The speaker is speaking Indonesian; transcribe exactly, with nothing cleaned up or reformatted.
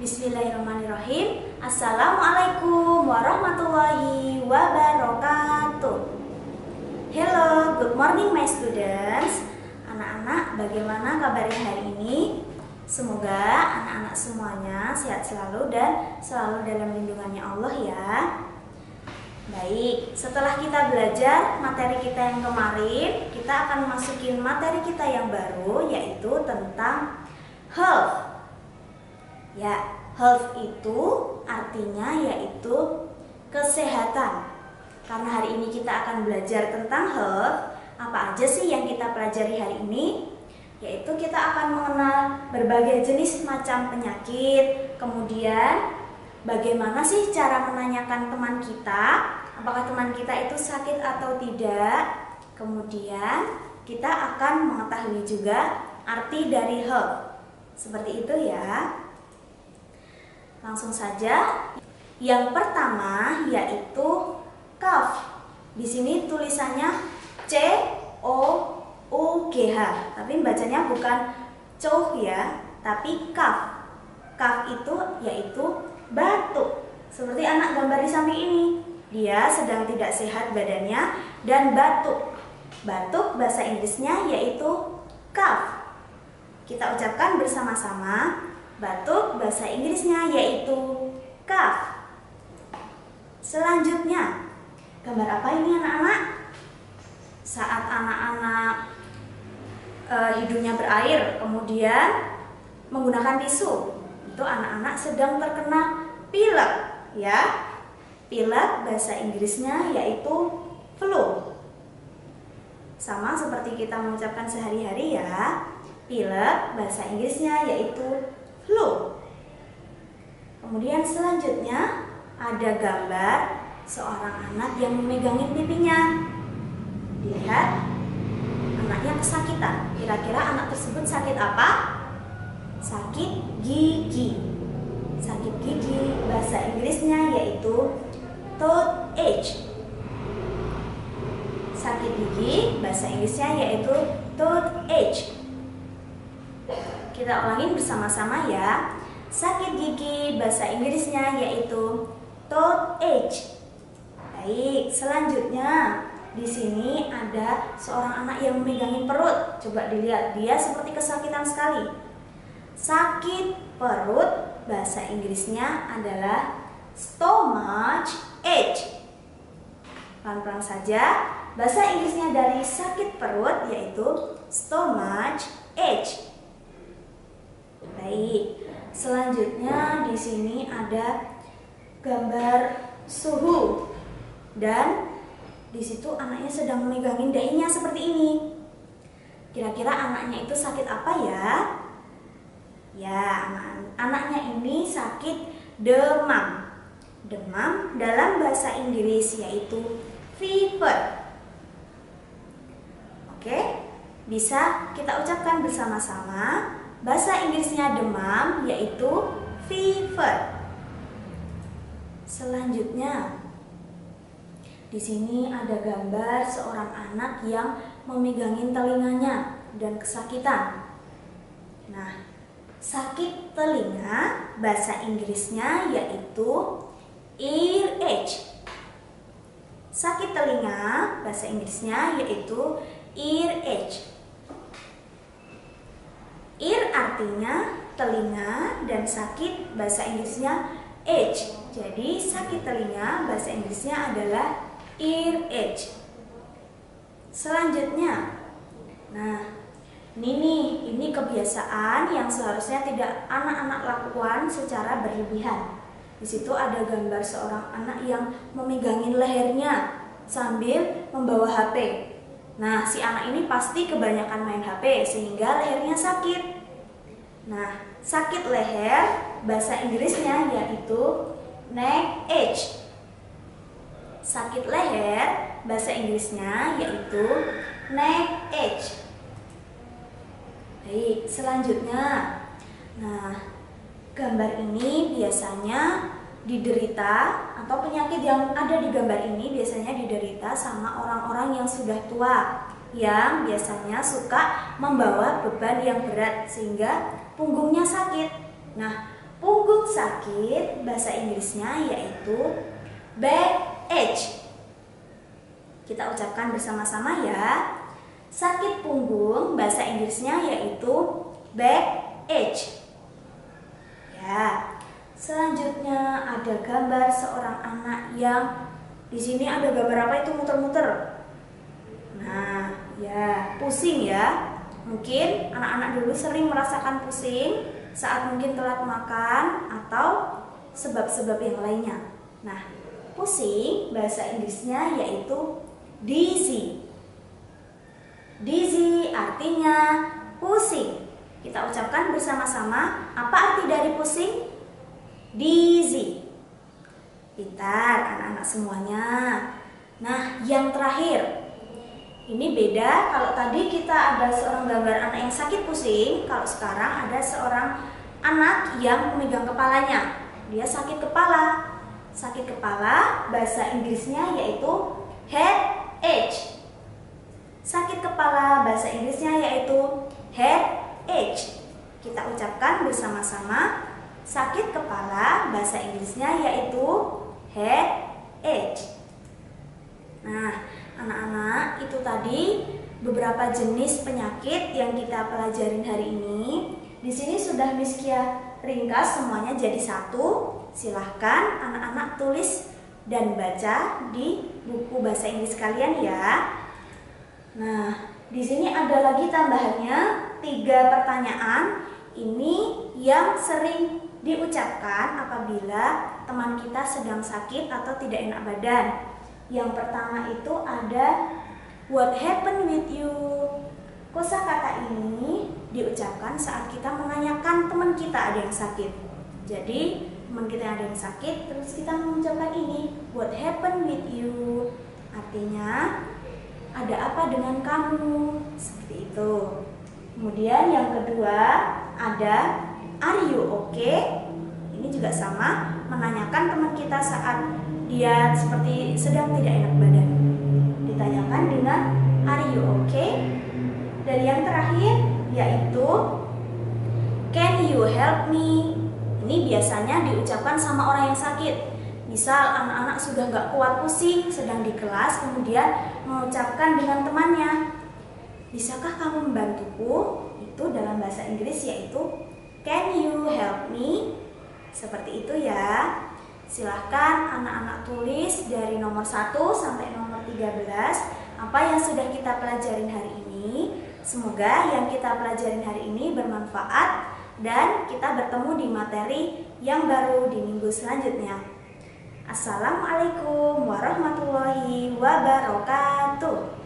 Bismillahirrahmanirrahim. Assalamualaikum warahmatullahi wabarakatuh. Hello, good morning my students. Anak-anak, bagaimana kabarnya hari ini? Semoga anak-anak semuanya sehat selalu dan selalu dalam lindungannya Allah ya. Baik, setelah kita belajar materi kita yang kemarin, kita akan masukin materi kita yang baru, yaitu tentang health. Ya, health itu artinya yaitu kesehatan. Karena hari ini kita akan belajar tentang health, apa aja sih yang kita pelajari hari ini? Yaitu kita akan mengenal berbagai jenis macam penyakit, kemudian bagaimana sih cara menanyakan teman kita, apakah teman kita itu sakit atau tidak. Kemudian kita akan mengetahui juga arti dari health. Seperti itu ya. Langsung saja. Yang pertama yaitu cough. Di sini tulisannya C O U G H, tapi bacanya bukan cough ya, tapi cough. Cough itu yaitu batuk. Seperti anak gambar di samping ini. Dia sedang tidak sehat badannya dan batuk. Batuk bahasa Inggrisnya yaitu cough. Kita ucapkan bersama-sama. Batuk bahasa Inggrisnya yaitu cough. Selanjutnya, gambar apa ini anak-anak? Saat anak-anak e, hidungnya berair, kemudian menggunakan tisu, itu anak-anak sedang terkena pilek, ya. Pilek bahasa Inggrisnya yaitu flu. Sama seperti kita mengucapkan sehari-hari ya. Pilek bahasa Inggrisnya yaitu flu. Kemudian selanjutnya ada gambar seorang anak yang memegangin pipinya. Dilihat, anaknya kesakitan. Kira-kira anak tersebut sakit apa? Sakit gigi. Sakit gigi bahasa Inggrisnya yaitu toothache. Sakit gigi bahasa Inggrisnya yaitu toothache. Kita ulangin bersama-sama ya. Sakit gigi bahasa Inggrisnya yaitu toothache. Baik, selanjutnya di sini ada seorang anak yang memegangi perut. Coba dilihat, dia seperti kesakitan sekali. Sakit perut bahasa Inggrisnya adalah stomach ache. Pelan-pelan saja. Bahasa Inggrisnya dari sakit perut yaitu stomach ache. Baik, selanjutnya di sini ada gambar suhu dan di situ anaknya sedang memegangin dahinya seperti ini. Kira-kira anaknya itu sakit apa ya? Ya, anak anaknya ini sakit demam. Demam dalam bahasa Inggris yaitu fever. Oke, bisa kita ucapkan bersama-sama. Bahasa Inggrisnya demam yaitu fever. Selanjutnya, di sini ada gambar seorang anak yang memegangin telinganya dan kesakitan. Nah, sakit telinga bahasa Inggrisnya yaitu earache. Sakit telinga bahasa Inggrisnya yaitu earache. Ear artinya telinga dan sakit bahasa Inggrisnya ache. Jadi sakit telinga bahasa Inggrisnya adalah earache. Selanjutnya, nah ini nih, ini kebiasaan yang seharusnya tidak anak-anak lakukan secara berlebihan. Di situ ada gambar seorang anak yang memegangin lehernya sambil membawa H P. Nah, si anak ini pasti kebanyakan main H P sehingga lehernya sakit. Nah, sakit leher bahasa Inggrisnya yaitu neck ache. Sakit leher bahasa Inggrisnya yaitu neck ache. Baik, selanjutnya. Nah, gambar ini biasanya diderita atau penyakit yang ada di gambar ini biasanya diderita sama orang-orang yang sudah tua, yang biasanya suka membawa beban yang berat sehingga punggungnya sakit. Nah, punggung sakit bahasa Inggrisnya yaitu backache. Kita ucapkan bersama-sama ya. Sakit punggung bahasa Inggrisnya yaitu backache. Ya. Selanjutnya ada gambar seorang anak yang di sini ada gambar apa itu muter-muter. Nah, ya, pusing ya. Mungkin anak-anak dulu sering merasakan pusing saat mungkin telat makan atau sebab-sebab yang lainnya. Nah, pusing bahasa Inggrisnya yaitu dizzy. Dizzy artinya pusing. Kita ucapkan bersama-sama, apa arti dari pusing? Dizzy. Pintar anak-anak semuanya. Nah, yang terakhir. Ini beda, kalau tadi kita ada seorang gambar anak yang sakit pusing, kalau sekarang ada seorang anak yang memegang kepalanya. Dia sakit kepala. Sakit kepala bahasa Inggrisnya yaitu headache. Sakit kepala bahasa Inggrisnya yaitu headache. Kita ucapkan bersama-sama, sakit kepala bahasa Inggrisnya yaitu headache. Nah, anak-anak, itu tadi beberapa jenis penyakit yang kita pelajarin hari ini. Di sini sudah Miss Kia ringkas semuanya jadi satu. Silahkan anak-anak tulis dan baca di buku bahasa Inggris kalian ya. Nah, di sini ada lagi tambahannya tiga pertanyaan. Ini yang sering diucapkan apabila teman kita sedang sakit atau tidak enak badan. Yang pertama itu ada what happened with you. Kosakata ini diucapkan saat kita menanyakan teman kita ada yang sakit. Jadi teman kita ada yang sakit, terus kita mengucapkan ini what happened with you. Artinya ada apa dengan kamu, seperti itu. Kemudian yang kedua ada are you okay. Ini juga sama, menanyakan teman kita saat dia seperti sedang tidak enak badan. Ditanyakan dengan are you okay. Dan yang terakhir yaitu can you help me. Ini biasanya diucapkan sama orang yang sakit. Misal anak-anak sudah nggak kuat pusing, sedang di kelas, kemudian mengucapkan dengan temannya, bisakah kamu membantuku? Itu dalam bahasa Inggris yaitu can you help me. Seperti itu ya. Silahkan anak-anak tulis dari nomor satu sampai nomor tiga belas apa yang sudah kita pelajarin hari ini. Semoga yang kita pelajarin hari ini bermanfaat dan kita bertemu di materi yang baru di minggu selanjutnya. Assalamualaikum warahmatullahi wabarakatuh.